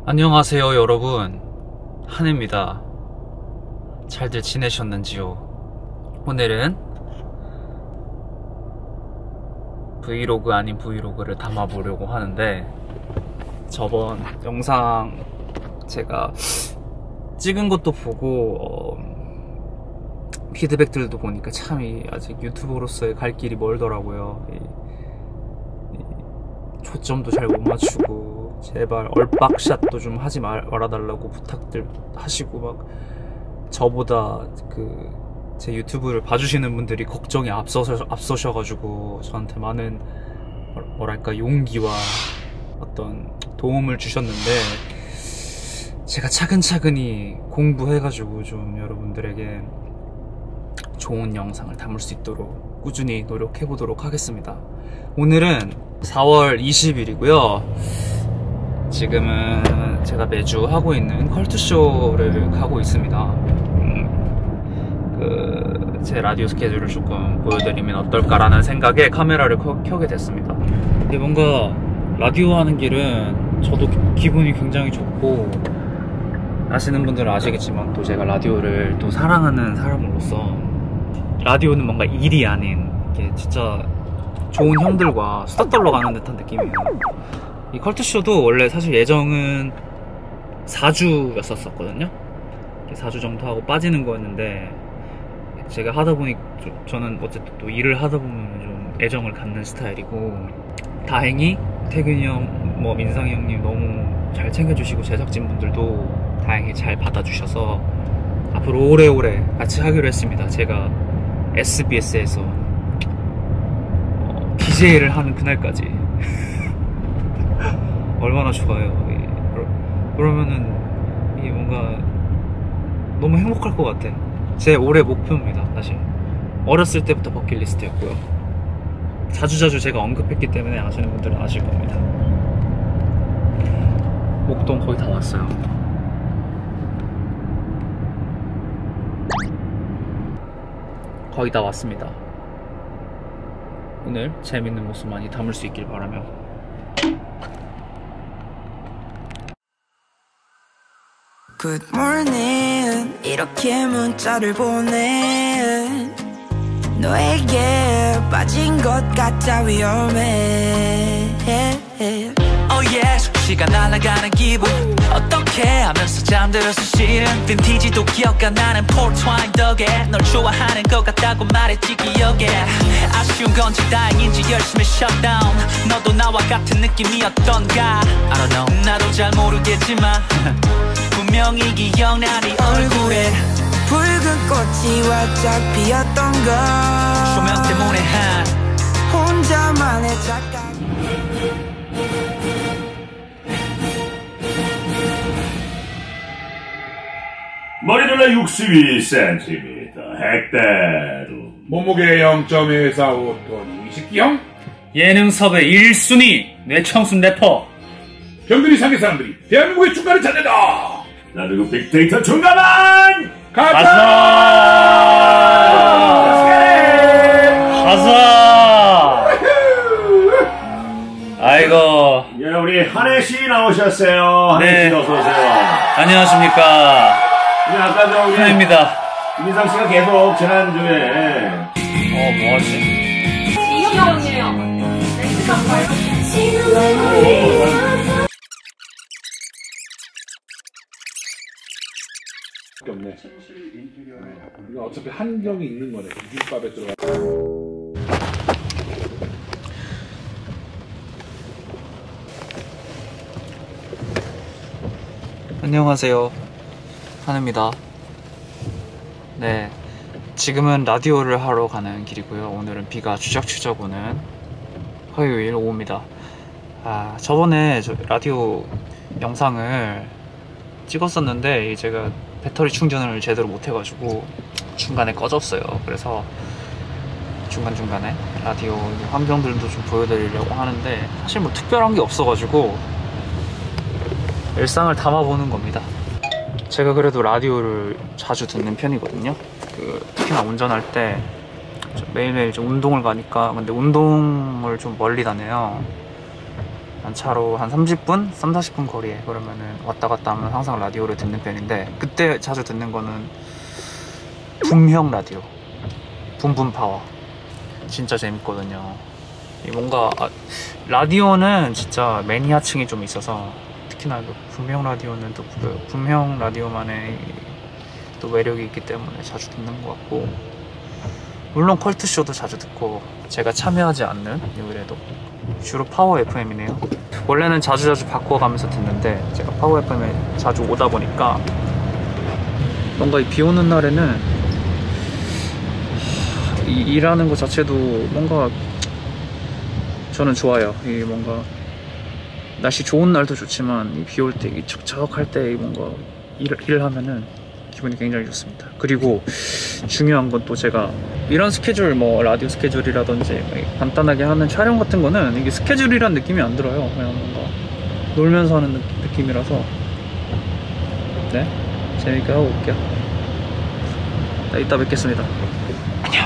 안녕하세요 여러분, 한혜입니다. 잘들 지내셨는지요? 오늘은 브이로그 아닌 브이로그를 담아보려고 하는데, 저번 영상 제가 찍은 것도 보고 피드백들도 보니까 참 아직 유튜버로서의 갈 길이 멀더라고요. 초점도 잘 못 맞추고 제발 얼박샷도 좀 하지 말아달라고 부탁들 하시고, 막 저보다 제 유튜브를 봐주시는 분들이 걱정이 앞서셔가지고 저한테 많은 뭐랄까 용기와 어떤 도움을 주셨는데, 제가 차근차근히 공부해가지고 좀 여러분들에게 좋은 영상을 담을 수 있도록 꾸준히 노력해보도록 하겠습니다. 오늘은 4월 20일이고요 지금은 제가 매주 하고 있는 컬투쇼를 가고 있습니다. 제 라디오 스케줄을 조금 보여드리면 어떨까라는 생각에 카메라를 켜게 됐습니다. 근데 뭔가 라디오 하는 길은 저도 기분이 굉장히 좋고, 아시는 분들은 아시겠지만 또 제가 라디오를 또 사랑하는 사람으로서 라디오는 뭔가 일이 아닌 게 진짜 좋은 형들과 수다 떨러 가는 듯한 느낌이에요. 이 컬투쇼도 원래 사실 예정은 4주였었거든요 4주 정도 하고 빠지는 거였는데, 제가 하다 보니 저는 어쨌든 또 일을 하다 보면 좀 애정을 갖는 스타일이고, 다행히 태균이 형, 민상이 형님 너무 잘 챙겨주시고 제작진 분들도 다행히 잘 받아주셔서 앞으로 오래오래 같이 하기로 했습니다. 제가 SBS에서 DJ를 하는 그날까지. 얼마나 좋아요. 그러면은 이게 뭔가 너무 행복할 것 같아. 제 올해 목표입니다. 사실 어렸을 때부터 버킷리스트였고요. 자주자주 제가 언급했기 때문에 아시는 분들은 아실 겁니다. 목동 거의 다 왔어요. 거의 다 왔습니다. 오늘 재밌는 모습 많이 담을 수 있길 바라며, Good morning, 이렇게 문자를 보내. 너에게 빠진 것 같아 위험해. Oh yeah, 시간 날아가는 기분 어떻게 하면서 잠들어서 싫은 빈티지도 기억가 나는 폴트와인 덕에 널 좋아하는 것 같다고 말했지 기억에. 아쉬운 건지 다행인지 열심히 shutdown. 너도 나와 같은 느낌이었던가 I don't know. 나도 잘 모르겠지만 분명히 기억나네 얼굴에 붉은 꽃이 활짝 피었던 걸 조명 때문에 혼자만의 작가. 머리둘레 62cm 핵대로 몸무게 0.145톤 20기형 예능 섭외 1순위 뇌청순 래퍼. 병들이 상의 사람들이 대한민국의 중간을 찾는다. 나도 그 빅데이터 중간만 가자. 아이고. 예, 우리 한혜씨 나오셨어요. 한혜씨 네. 어서오세요. 안녕하십니까. 네, 아까 저 우리 한혜입니다. 민상씨가 계속 지난주에 뭐하지? 이형이에요. 없네. 이거 어차피 한정이 있는 거네. 김밥에 들어가. 안녕하세요, 한혜입니다. 네, 지금은 라디오를 하러 가는 길이고요. 오늘은 비가 추적추적 오는 화요일 오후입니다. 저번에 라디오 영상을 찍었었는데 제가 배터리 충전을 제대로 못해가지고 중간에 꺼졌어요. 그래서 중간중간에 라디오 환경들도 좀 보여드리려고 하는데, 사실 뭐 특별한 게 없어가지고 일상을 담아보는 겁니다. 제가 그래도 라디오를 자주 듣는 편이거든요. 특히나 운전할 때 매일매일 좀 운동을 가니까. 근데 운동을 좀 멀리 다녀요. 한 차로 한 30분? 30-40분 거리에 그러면은 왔다 갔다 하면 항상 라디오를 듣는 편인데, 그때 자주 듣는 거는 붐형 라디오, 붐붐파워. 진짜 재밌거든요. 뭔가 라디오는 진짜 매니아층이 좀 있어서, 특히나 붐형 라디오는 또 그 붐형 라디오만의 또 매력이 있기 때문에 자주 듣는 것 같고, 물론 컬투쇼도 자주 듣고, 제가 참여하지 않는 요일에도 주로 파워 FM이네요. 원래는 자주 바꿔가면서 듣는데 제가 파워 FM에 자주 오다 보니까 뭔가 비 오는 날에는 일하는 것 자체도 뭔가 저는 좋아요. 이 뭔가 날씨 좋은 날도 좋지만 비 올 때 이 척척할 때 뭔가 일을 하면은 기분이 굉장히 좋습니다. 그리고 중요한 건 또 제가 이런 스케줄, 뭐 라디오 스케줄이라든지 간단하게 하는 촬영 같은 거는 이게 스케줄이란 느낌이 안 들어요. 그냥 뭔가 놀면서 하는 느낌이라서 네, 재밌게 하고 올게요. 네, 이따 뵙겠습니다. 안녕.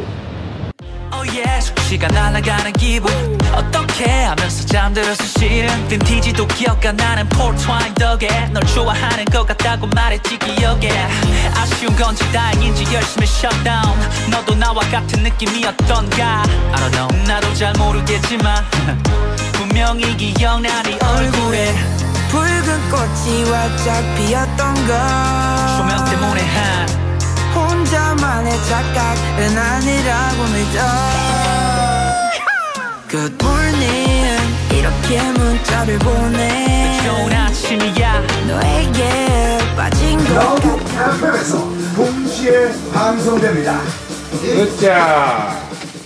시간 날아가는 기분 어떻게 하면서 잠들었어 실은 빈티지도 기억가 나는 폴트와인 덕에 널 좋아하는 것 같다고 말했지 기억에 아쉬운 건지 다행인지 열심히 셧다운 너도 나와 같은 느낌이었던가 I don't know 나도 잘 모르겠지만 분명히 기억나 네 얼굴에 붉은 꽃이 활짝 피었던 걸 조명 때문에 한 혼자만의 착각은 아니라고 믿어 Good morning 이렇게 문자를 보내 좋은 아침이야 너에게 빠진 것 같아 FM에서 동시에 방송됩니다. 으짜.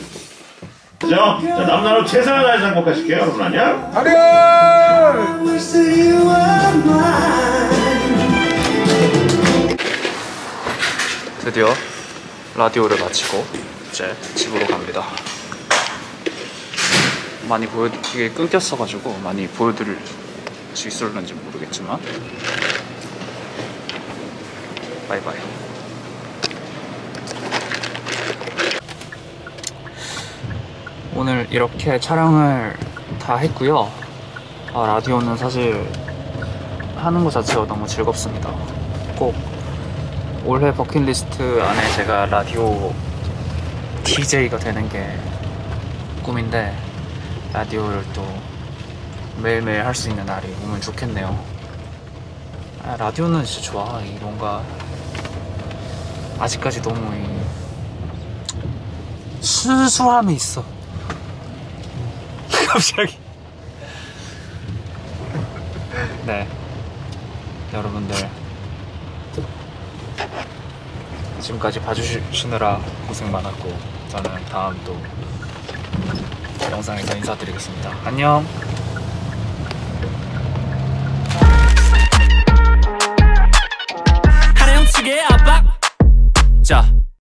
자, 남나라 최선을 다해서 행복하실게요, 여러분. 안녕. 아련! 드디어 라디오를 마치고 이제 집으로 갑니다. 많이 이게 끊겼어가지고 많이 보여드릴 수 있을는지 모르겠지만 바이바이. 오늘 이렇게 촬영을 다 했고요. 라디오는 사실 하는 것 자체가 너무 즐겁습니다. 꼭 올해 버킷리스트 안에 제가 라디오 DJ가 되는 게 꿈인데, 라디오를 또 매일매일 할 수 있는 날이 오면 좋겠네요. 라디오는 진짜 좋아. 뭔가 아직까지 너무 수수함이 있어. 갑자기. 네, 여러분들 지금까지 봐주시느라 고생 많았고, 저는 다음 또 영상에서 인사드리겠습니다. 안녕. 하나영측의 압박 자